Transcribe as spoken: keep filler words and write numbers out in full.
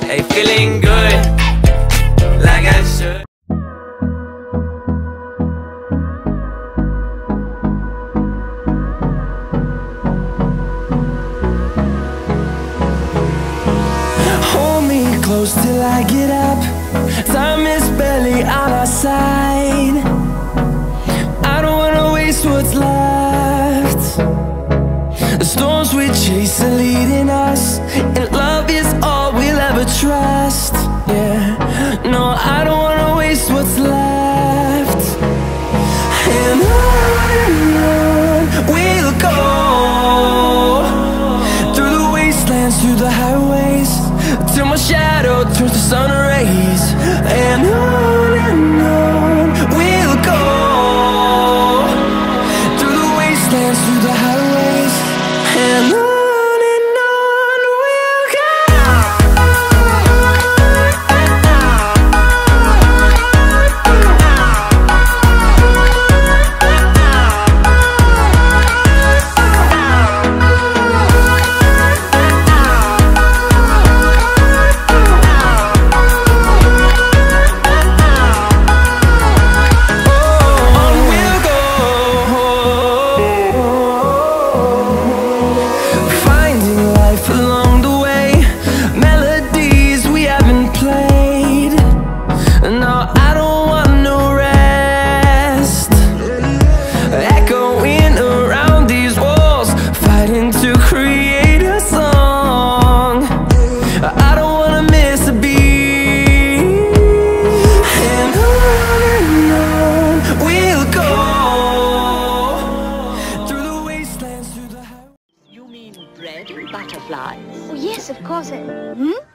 Hey, feeling good, like I should. Hold me close till I get up. Time is barely on our side. I don't wanna waste what's left. The storms we chase are leading us, and love is all we'll ever trust. Yeah, no, I don't wanna waste what's left. And on and on we'll go, through the wastelands, through the highways, till my shadow turns to sun rays. And on and on we'll go, through the wastelands, through the highways, and on. Bread and butterflies. Oh, yes, of course. It, hmm?